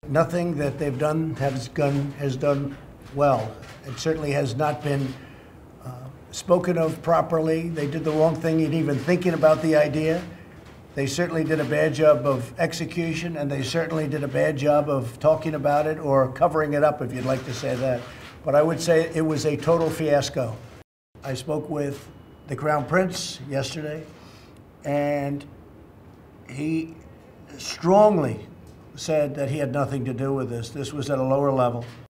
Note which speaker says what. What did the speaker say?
Speaker 1: Nothing that they've done has done well. It certainly has not been spoken of properly. They did the wrong thing in even thinking about the idea. They certainly did a bad job of execution, and they certainly did a bad job of talking about it or covering it up, if you'd like to say that. But I would say it was a total fiasco. I spoke with the Crown Prince yesterday, and he strongly said that he had nothing to do with this. This was at a lower level.